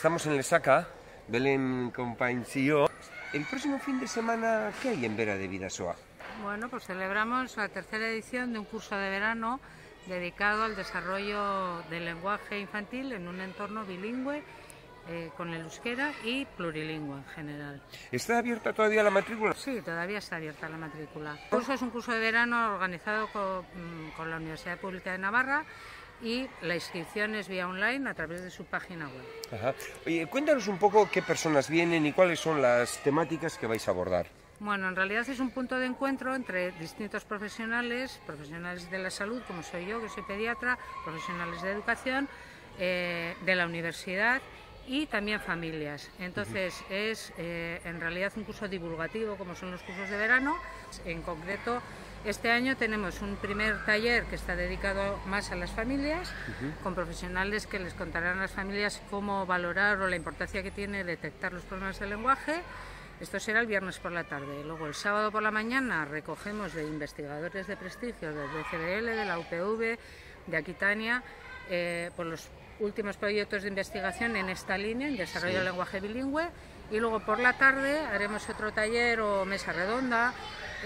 Estamos en Lesaca, Belén Companys y yo. El próximo fin de semana, ¿qué hay en Vera de Bidasoa? Bueno, pues celebramos la tercera edición de un curso de verano dedicado al desarrollo del lenguaje infantil en un entorno bilingüe, con el euskera y plurilingüe en general. ¿Está abierta todavía la matrícula? Sí, todavía está abierta la matrícula. El curso es un curso de verano organizado con la Universidad Pública de Navarra y la inscripción es vía online a través de su página web. Ajá. Oye, cuéntanos un poco qué personas vienen y cuáles son las temáticas que vais a abordar. Bueno, en realidad es un punto de encuentro entre distintos profesionales de la salud, como soy yo, que soy pediatra, profesionales de educación, de la universidad y también familias. Entonces es en realidad un curso divulgativo, como son los cursos de verano. En concreto, este año tenemos un primer taller que está dedicado más a las familias, con profesionales que les contarán a las familias cómo valorar o la importancia que tiene detectar los problemas del lenguaje. Esto será el viernes por la tarde. Luego el sábado por la mañana recogemos de investigadores de prestigio del BCBL, de la UPV, de Aquitania, por los últimos proyectos de investigación en esta línea, en desarrollo del lenguaje bilingüe. Y luego por la tarde haremos otro taller o mesa redonda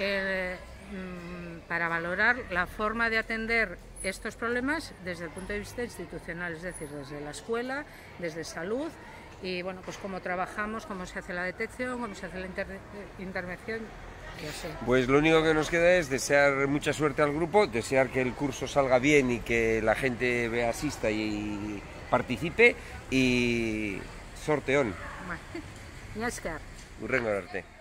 para valorar la forma de atender estos problemas desde el punto de vista institucional, es decir, desde la escuela, desde salud, y bueno, pues cómo trabajamos, cómo se hace la detección, cómo se hace la intervención. Pues lo único que nos queda es desear mucha suerte al grupo, desear que el curso salga bien y que la gente asista y participe, y sorteón. Bueno, Hurrengo arte.